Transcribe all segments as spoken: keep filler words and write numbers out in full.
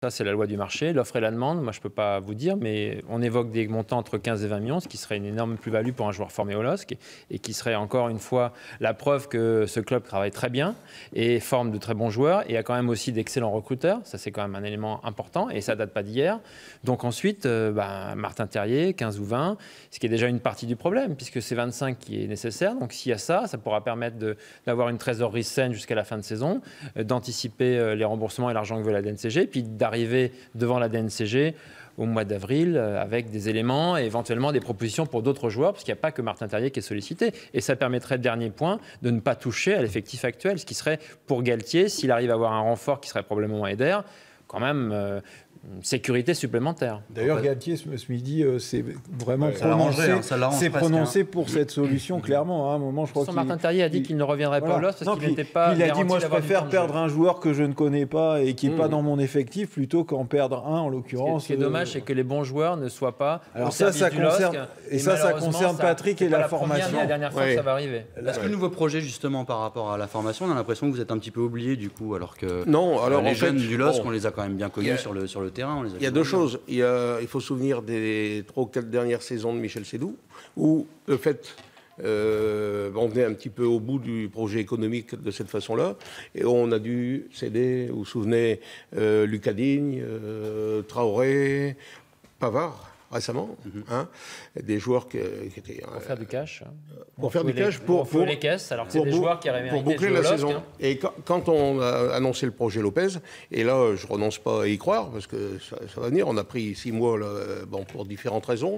Ça, c'est la loi du marché, l'offre et la demande. Moi, je ne peux pas vous dire, mais on évoque des montants entre quinze et vingt millions, ce qui serait une énorme plus-value pour un joueur formé au L O S C et qui serait encore une fois la preuve que ce club travaille très bien et forme de très bons joueurs et a quand même aussi d'excellents recruteurs. Ça, c'est quand même un élément important et ça ne date pas d'hier. Donc ensuite, euh, bah, Martin Terrier, quinze ou vingt, ce qui est déjà une partie du problème puisque c'est vingt-cinq qui est nécessaire. Donc s'il y a ça, ça pourra permettre d'avoir une trésorerie saine jusqu'à la fin de saison, euh, d'anticiper euh, les remboursements et l'argent que veut la D N C G, puis d'arriver arriver devant la D N C G au mois d'avril avec des éléments et éventuellement des propositions pour d'autres joueurs, parce qu'il n'y a pas que Martin Terrier qui est sollicité. Et ça permettrait, dernier point, de ne pas toucher à l'effectif actuel, ce qui serait pour Galtier, s'il arrive à avoir un renfort qui serait probablement Eder, quand même euh, une sécurité supplémentaire. D'ailleurs, Galtier, ce, ce midi, euh, s'est vraiment ouais, prononcé, hein, s'est prononcé hein. pour cette solution, clairement. À un moment, je crois qu'il... Martin Terrier a dit qu'il ne reviendrait voilà. pas au L O S parce qu'il n'était pas... Il a dit, moi, je préfère perdre un joueur que je ne connais pas et qui n'est mmh. pas dans mon effectif, plutôt qu'en perdre un, en l'occurrence. Ce qui est, ce qui est dommage, c'est que les bons joueurs ne soient pas Alors au ça, ça du concerne, L O S C, et, et ça, ça concerne Patrick et la, la formation. C'est la dernière fois ouais. que ça va arriver. Est-ce que le nouveau projet, justement, par rapport à la formation, on a l'impression que vous êtes un petit peu oublié, du coup, alors que non, alors, les en jeunes fait, du L O S C, bon, on les a quand même bien connus a, sur, le, sur le terrain. On les a il y a deux choses. Il, y a, il faut se souvenir des trois ou quatre dernières saisons de Michel Seydoux, où le fait, euh, on venait un petit peu au bout du projet économique de cette façon-là, et on a dû céder, vous vous souvenez, euh, Lucas Digne, euh, Traoré, Pavard, récemment, mm-hmm. hein, des joueurs qui, qui étaient... Pour euh, faire du cash. Pour faire du les, cash, pour, pour, pour les caisses, alors que c'est des joueurs qui auraient pour boucler la saison. Hein. Et quand, quand on a annoncé le projet Lopez, et là, je renonce pas à y croire, parce que ça, ça va venir, on a pris six mois, là, bon, pour différentes raisons.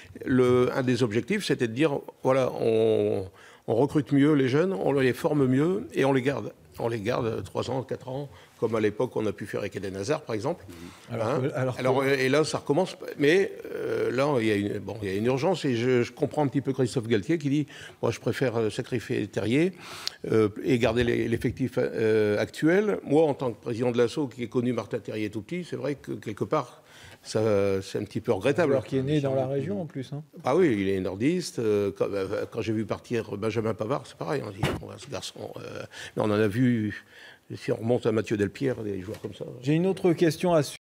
Le, un des objectifs, c'était de dire, voilà, on, on recrute mieux les jeunes, on les forme mieux, et on les garde. On les garde trois ans, quatre ans, comme à l'époque on a pu faire avec Eden Hazard, par exemple. Alors, hein que, alors, alors et là, ça recommence. Mais euh, là, il y a une, bon, il y a une urgence, et je, je comprends un petit peu Christophe Galtier qui dit, moi, je préfère sacrifier Terrier euh, et garder l'effectif euh, actuel. Moi, en tant que président de l'Asso, qui ai connu Martin Terrier tout petit, c'est vrai que quelque part, c'est un petit peu regrettable. Alors qu'il est né dans la région en plus. Hein. Ah oui, il est nordiste. Euh, quand quand j'ai vu partir Benjamin Pavard, c'est pareil. On dit, bon, ce garçon. Euh, mais on en a vu, si on remonte à Mathieu Delpierre, des joueurs comme ça. J'ai une autre question à